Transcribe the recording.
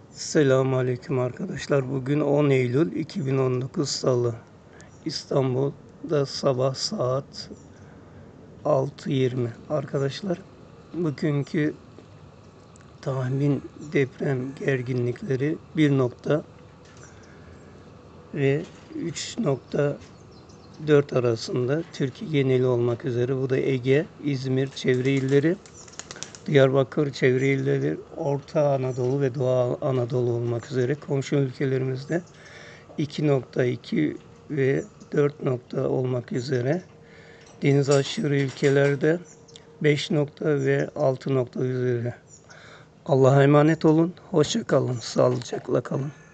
Selamünaleyküm arkadaşlar. Bugün 10 Eylül 2019 Salı. İstanbul'da sabah saat 6:20. Arkadaşlar, bugünkü tahmin deprem gerginlikleri 1 nokta ve 3.4 arasında, Türkiye geneli olmak üzere. Bu da Ege, İzmir çevre illeri, Diyarbakır çevre illeri, Orta Anadolu ve Doğu Anadolu olmak üzere komşu ülkelerimizde 2.2 ve 4 nokta olmak üzere, deniz aşırı ülkelerde 5 nokta ve 6 nokta üzere. Allah'a emanet olun. Hoşça kalın. Sağlıcakla kalın.